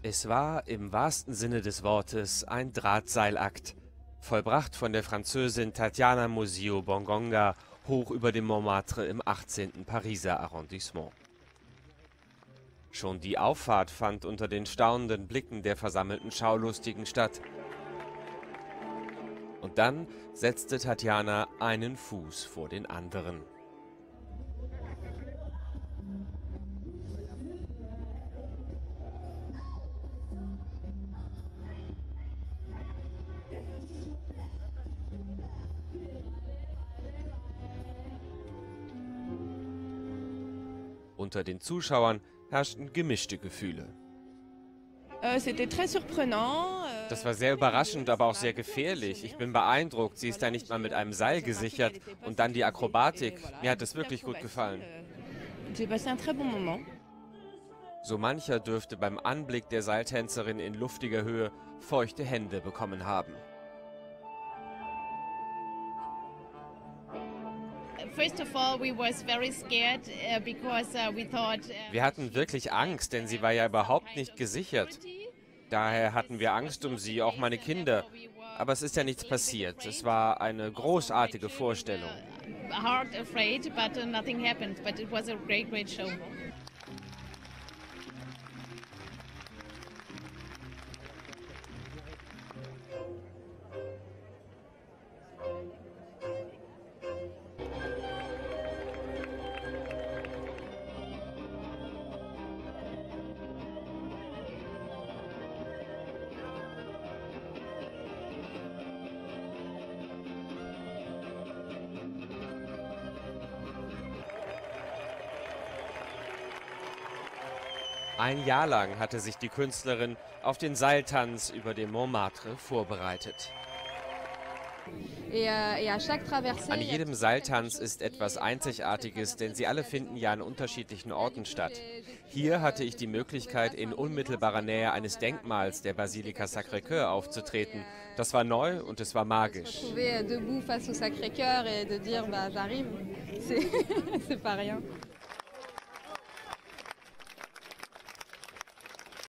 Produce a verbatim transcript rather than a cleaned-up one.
Es war im wahrsten Sinne des Wortes ein Drahtseilakt, vollbracht von der Französin Tatiana Muzio-Bongonga hoch über dem Montmartre im achtzehnten Pariser Arrondissement. Schon die Auffahrt fand unter den staunenden Blicken der versammelten Schaulustigen statt. Und dann setzte Tatiana einen Fuß vor den anderen. Unter den Zuschauern herrschten gemischte Gefühle. Das war sehr überraschend, aber auch sehr gefährlich. Ich bin beeindruckt. Sie ist da nicht mal mit einem Seil gesichert. Und dann die Akrobatik. Mir hat es wirklich gut gefallen. So mancher dürfte beim Anblick der Seiltänzerin in luftiger Höhe feuchte Hände bekommen haben. Wir hatten wirklich Angst, denn sie war ja überhaupt nicht gesichert. Daher hatten wir Angst um sie, auch meine Kinder. Aber es ist ja nichts passiert. Es war eine großartige Vorstellung. Ein Jahr lang hatte sich die Künstlerin auf den Seiltanz über dem Montmartre vorbereitet. An jedem Seiltanz ist etwas Einzigartiges, denn sie alle finden ja an unterschiedlichen Orten statt. Hier hatte ich die Möglichkeit, in unmittelbarer Nähe eines Denkmals der Basilika Sacré-Cœur aufzutreten. Das war neu und es war magisch.